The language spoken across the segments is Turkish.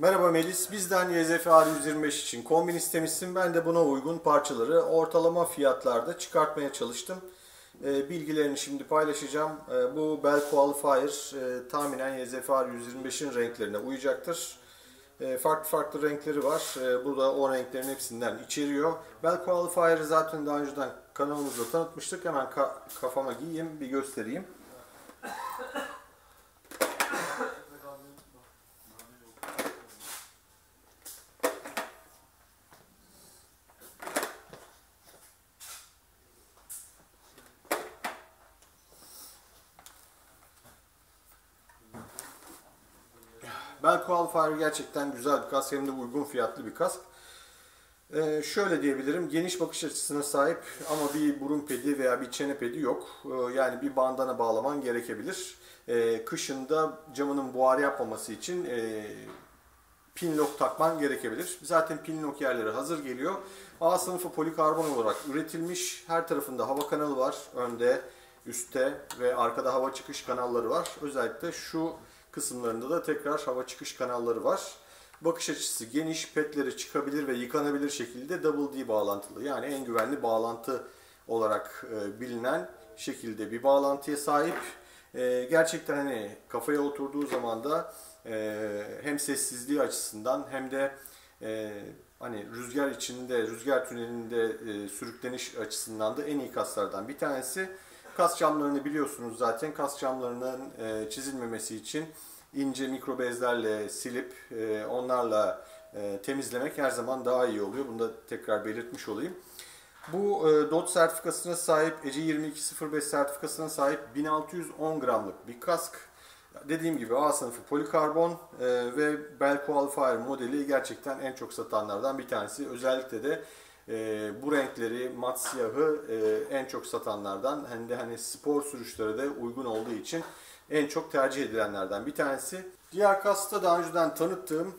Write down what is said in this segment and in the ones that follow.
Merhaba Melis, bizden YZF R125 için kombin istemişsin. Ben de buna uygun parçaları ortalama fiyatlarda çıkartmaya çalıştım. Bilgilerini şimdi paylaşacağım. Bu Bell Qualifier tahminen YZF R125'in renklerine uyacaktır. Farklı farklı renkleri var. Bu da o renklerin hepsinden içeriyor. Bell Qualifier'ı zaten daha önceden kanalımızda tanıtmıştık. Hemen kafama giyeyim, bir göstereyim. Bell Qualifier gerçekten güzel bir kask, hem de uygun fiyatlı bir kask. Şöyle diyebilirim, geniş bakış açısına sahip ama bir burun pedi veya bir çene pedi yok. Yani bir bandana bağlaman gerekebilir. Kışında camının buhar yapmaması için pin lock takman gerekebilir. Zaten pin lock yerleri hazır geliyor. A sınıfı polikarbon olarak üretilmiş. Her tarafında hava kanalı var. Önde, üstte ve arkada hava çıkış kanalları var. Özellikle şu kısımlarında da tekrar hava çıkış kanalları var. Bakış açısı geniş, petleri çıkabilir ve yıkanabilir şekilde Double D bağlantılı. Yani en güvenli bağlantı olarak bilinen şekilde bir bağlantıya sahip. Gerçekten hani kafaya oturduğu zaman da hem sessizliği açısından hem de hani rüzgar içinde, rüzgar tünelinde sürükleniş açısından da en iyi kasklardan bir tanesi. Kask camlarını biliyorsunuz zaten. Kask camlarının çizilmemesi için ince mikro bezlerle silip onlarla temizlemek her zaman daha iyi oluyor. Bunu da tekrar belirtmiş olayım. Bu DOT sertifikasına sahip, ECE 2205 sertifikasına sahip 1610 gramlık bir kask. Dediğim gibi A sınıfı polikarbon ve Bell Qualifier modeli gerçekten en çok satanlardan bir tanesi. Özellikle de bu renkleri, mat siyahı en çok satanlardan, hem de hani spor sürüşlere de uygun olduğu için en çok tercih edilenlerden bir tanesi. Diğer kaskta daha önceden tanıttığım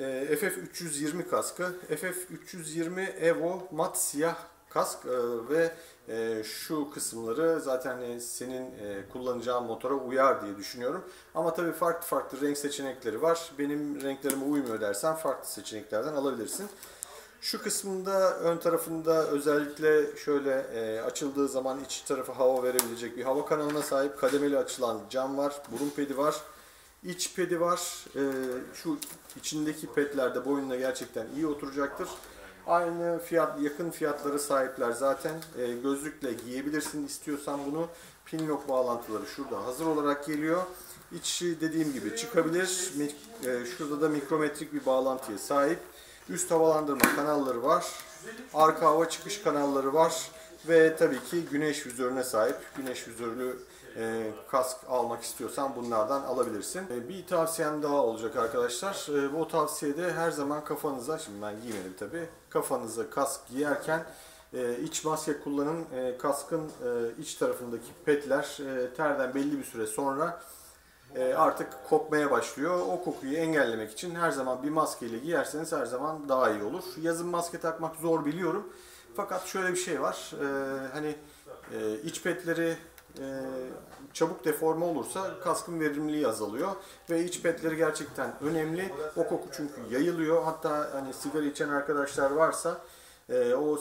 FF320 kaskı. FF320 Evo mat siyah kask ve şu kısımları zaten senin kullanacağın motora uyar diye düşünüyorum. Ama tabii farklı farklı renk seçenekleri var. Benim renklerime uymuyor dersen farklı seçeneklerden alabilirsin. Şu kısmında, ön tarafında özellikle şöyle açıldığı zaman iç tarafı hava verebilecek bir hava kanalına sahip kademeli açılan cam var. Burun pedi var. İç pedi var. Şu içindeki pedler de boynuna gerçekten iyi oturacaktır. Aynı fiyat, yakın fiyatları sahipler zaten. Gözlükle giyebilirsin istiyorsan bunu. Pin lock bağlantıları şurada hazır olarak geliyor. İçi dediğim gibi çıkabilir. Şurada da mikrometrik bir bağlantıya sahip. Üst havalandırma kanalları var. Arka hava çıkış kanalları var. Ve tabii ki güneş vizörüne sahip. Güneş vizörlü kask almak istiyorsan bunlardan alabilirsin. Bir tavsiyem daha olacak arkadaşlar. Bu tavsiyede her zaman kafanıza, şimdi ben giymedim tabii, kafanıza kask giyerken iç maske kullanın. Kaskın iç tarafındaki petler terden belli bir süre sonra artık kokmaya başlıyor. O kokuyu engellemek için her zaman bir maskeyle giyerseniz her zaman daha iyi olur. Yazın maske takmak zor biliyorum. Fakat şöyle bir şey var. Hani iç petleri çabuk deforme olursa kaskın verimliliği azalıyor ve iç petleri gerçekten önemli. O koku çünkü yayılıyor. Hatta hani sigara içen arkadaşlar varsa o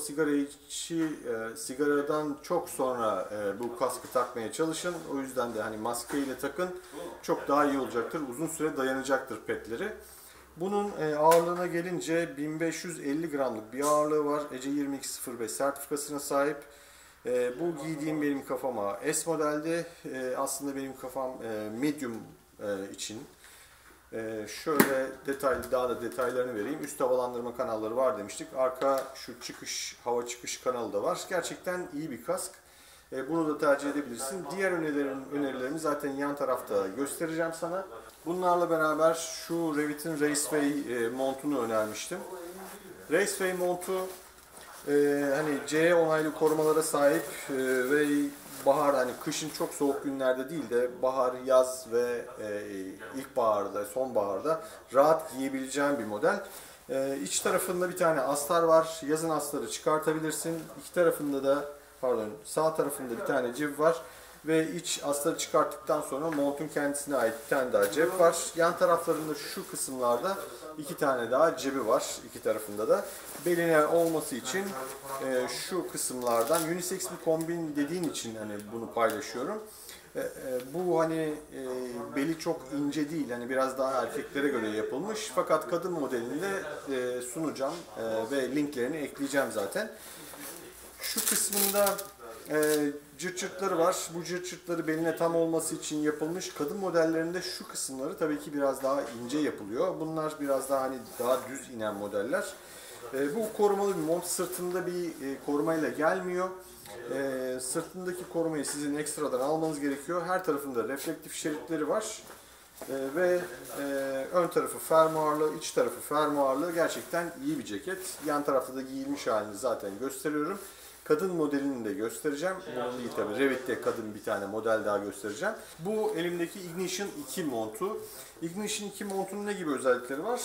sigaradan çok sonra bu kaskı takmaya çalışın. O yüzden de hani maske ile takın, çok daha iyi olacaktır. Uzun süre dayanacaktır petleri. Bunun ağırlığına gelince 1550 gramlık bir ağırlığı var. ECE 2205 sertifikasına sahip. Bu giydiğim benim kafama S modelde. Aslında benim kafam medium için. Şöyle detaylı, daha da detaylarını vereyim. Üst havalandırma kanalları var demiştik. Arka şu çıkış, hava çıkış kanalı da var. Gerçekten iyi bir kask. Bunu da tercih edebilirsin. Diğer önerilerimi zaten yan tarafta göstereceğim sana. Bunlarla beraber şu Revit'in Raceway montunu önermiştim. Raceway montu hani CE onaylı korumalara sahip ve bahar, hani kışın çok soğuk günlerde değil de bahar, yaz ve ilkbaharda, sonbaharda rahat giyebileceğin bir model. İç tarafında bir tane astar var. Yazın astarı çıkartabilirsin. İki tarafında da, pardon, sağ tarafında bir tane civ var. Ve iç astarı çıkarttıktan sonra montun kendisine ait bir tane daha cep var. Yan taraflarında şu kısımlarda 2 tane daha cebi var iki tarafında da. Beline olması için şu kısımlardan unisex bir kombin dediğin için hani bunu paylaşıyorum. Bu hani beli çok ince değil, hani biraz daha erkeklere göre yapılmış. Fakat kadın modelini de sunacağım ve linklerini ekleyeceğim zaten. Şu kısmında cırt cırtları var. Bu cırt cırtları beline tam olması için yapılmış. Kadın modellerinde şu kısımları tabii ki biraz daha ince yapılıyor. Bunlar biraz daha hani daha düz inen modeller. Bu korumalı bir mont, sırtında bir korumayla gelmiyor. Sırtındaki korumayı sizin ekstradan almanız gerekiyor. Her tarafında reflektif şeritleri var. Ve ön tarafı fermuarlı, iç tarafı fermuarlı. Gerçekten iyi bir ceket. Yan tarafta da giyilmiş halini zaten gösteriyorum. Kadın modelini de göstereceğim. Bunun değil tabii. Revit'te kadın bir tane model daha göstereceğim. Bu elimdeki Ignition 2 montu. Ignition 2 montunun ne gibi özellikleri var?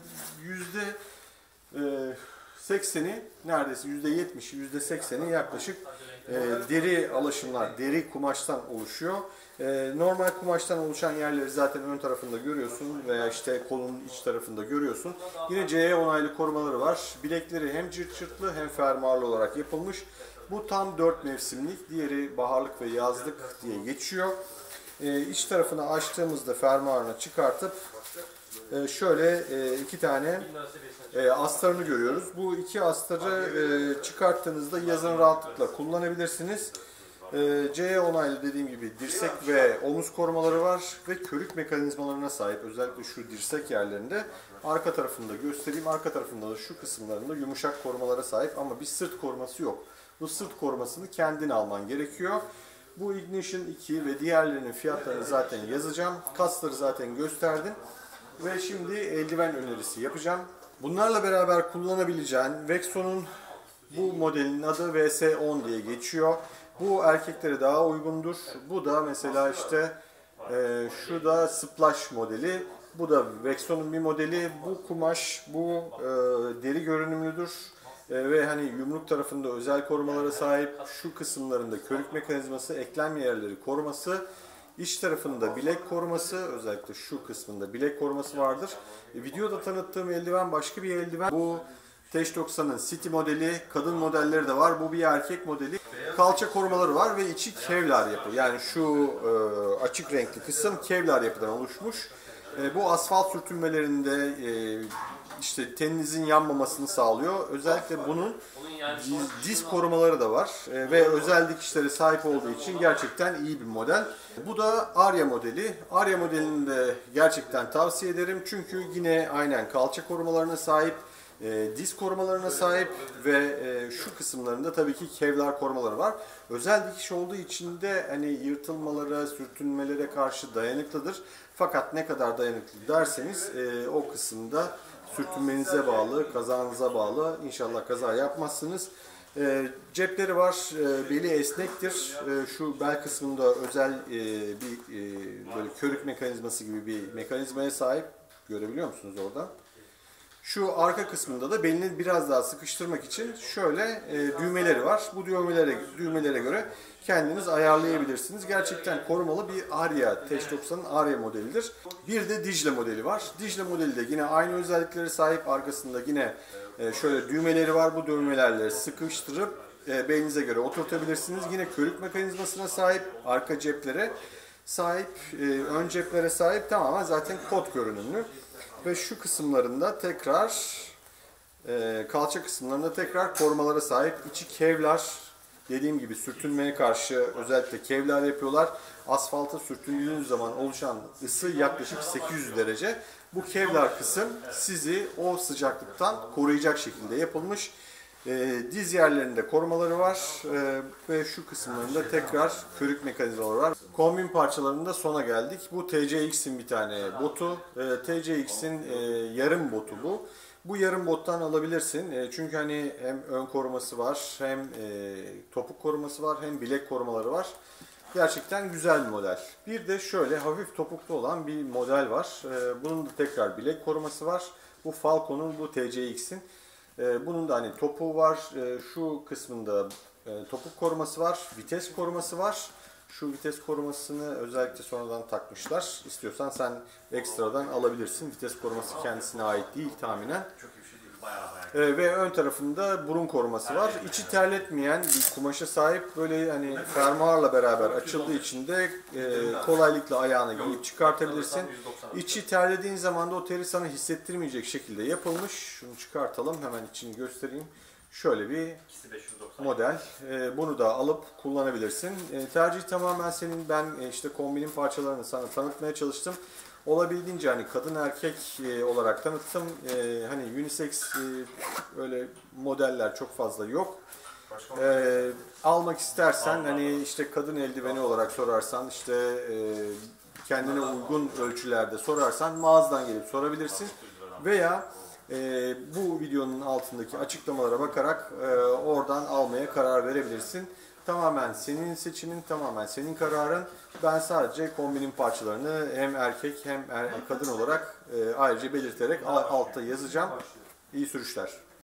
%80'i, neredeyse %70'i, %80'i yaklaşık deri alaşımlar, deri kumaştan oluşuyor. Normal kumaştan oluşan yerleri zaten ön tarafında görüyorsun veya işte kolun iç tarafında görüyorsun. Yine CE onaylı korumaları var. Bilekleri hem cırt cırtlı hem fermuarlı olarak yapılmış. Bu tam 4 mevsimlik, diğeri baharlık ve yazlık diye geçiyor. İç tarafını açtığımızda fermuarını çıkartıp şöyle iki tane astarını görüyoruz. Bu iki astarı çıkarttığınızda yazın rahatlıkla kullanabilirsiniz. CE onaylı dediğim gibi dirsek ve omuz korumaları var ve körük mekanizmalarına sahip. Özellikle şu dirsek yerlerinde, arka tarafında göstereyim. Arka tarafında da şu kısımlarında yumuşak korumalara sahip ama bir sırt koruması yok. Bu sırt korumasını kendin alman gerekiyor. Bu Ignition 2 ve diğerlerinin fiyatlarını zaten yazacağım. Kasları zaten gösterdim. Ve şimdi eldiven önerisi yapacağım. Bunlarla beraber kullanabileceğin Vexon'un bu modelinin adı VS10 diye geçiyor. Bu erkeklere daha uygundur. Bu da mesela işte şu da Splash modeli. Bu da Vexon'un bir modeli. Bu kumaş, bu deri görünümlüdür. Ve hani yumruk tarafında özel korumalara sahip, şu kısımlarında körük mekanizması, eklem yerleri koruması, iç tarafında bilek koruması, özellikle şu kısmında bilek koruması vardır. Videoda tanıttığım eldiven başka bir eldiven. Bu Teş 90'ın City modeli, kadın modelleri de var. Bu bir erkek modeli. Kalça korumaları var ve içi Kevlar yapı. Yani şu açık renkli kısım Kevlar yapıdan oluşmuş. Bu asfalt sürtünmelerinde işte teninizin yanmamasını sağlıyor. Özellikle bunun diz korumaları da var ve özel dikişlere sahip olduğu için gerçekten iyi bir model. Bu da Aria modeli. Aria modelini de gerçekten tavsiye ederim çünkü yine aynen kalça korumalarına sahip, diz korumalarına sahip ve şu kısımlarında tabii ki Kevlar korumaları var. Özel dikiş olduğu için de hani yırtılmalara, sürtünmelere karşı dayanıklıdır. Fakat ne kadar dayanıklı derseniz o kısımda sürtünmenize bağlı, kazanıza bağlı. İnşallah kaza yapmazsınız. Cepleri var, beli esnektir. Şu bel kısmında özel bir böyle körük mekanizması gibi bir mekanizmaya sahip. Görebiliyor musunuz oradan? Şu arka kısmında da belini biraz daha sıkıştırmak için şöyle düğmeleri var. Bu düğmelere göre kendiniz ayarlayabilirsiniz. Gerçekten korumalı bir Aria, Teş 90'ın Aria modelidir. Bir de Dicle modeli var. Dicle modeli de yine aynı özelliklere sahip. Arkasında yine şöyle düğmeleri var. Bu düğmelerle sıkıştırıp belinize göre oturtabilirsiniz. Yine körük mekanizmasına sahip, arka ceplere sahip, ön ceplere sahip, tamamen zaten kot görünümlü. Ve şu kısımlarında tekrar kalça kısımlarında tekrar korumalara sahip. İçi Kevlar, dediğim gibi sürtünmeye karşı özellikle Kevlar yapıyorlar. Asfalta sürtündüğünüz zaman oluşan ısı yaklaşık 800 derece. Bu Kevlar kısım sizi o sıcaklıktan koruyacak şekilde yapılmış. Diz yerlerinde korumaları var ve şu kısımlarında tekrar körük mekanizmaları var. Kombin parçalarında sona geldik. Bu TCX'in bir tane botu. TCX'in yarım botu bu. Bu yarım bottan alabilirsin. Çünkü hani hem ön koruması var, hem topuk koruması var, hem bilek korumaları var. Gerçekten güzel bir model. Bir de şöyle hafif topuklu olan bir model var. Bunun da tekrar bilek koruması var. Bu Falcon'un, bu TCX'in. Bunun da hani topuğu var. Şu kısmında topuk koruması var, vites koruması var. Şu vites korumasını özellikle sonradan takmışlar. İstiyorsan sen ekstradan alabilirsin. Vites koruması kendisine ait değil tahminen. Ve ön tarafında burun koruması var. İçi terletmeyen bir kumaşa sahip. Böyle hani fermuarla beraber açıldığı için de kolaylıkla ayağına giyip çıkartabilirsin. İçi terlediğin zaman da o teri sana hissettirmeyecek şekilde yapılmış. Şunu çıkartalım, hemen içini göstereyim. Şöyle bir model. Bunu da alıp kullanabilirsin. Tercih tamamen senin. Ben işte kombinin parçalarını sana tanıtmaya çalıştım. Olabildiğince hani kadın erkek olarak tanıttım. Hani unisex öyle modeller çok fazla yok. Almak istersen hani işte kadın eldiveni olarak sorarsan, işte kendine uygun ölçülerde sorarsan mağazadan gelip sorabilirsin. Veya bu videonun altındaki açıklamalara bakarak oradan almaya karar verebilirsin. Tamamen senin seçimin, tamamen senin kararın. Ben sadece kombinin parçalarını hem erkek hem kadın olarak ayrıca belirterek altta yazacağım. İyi sürüşler.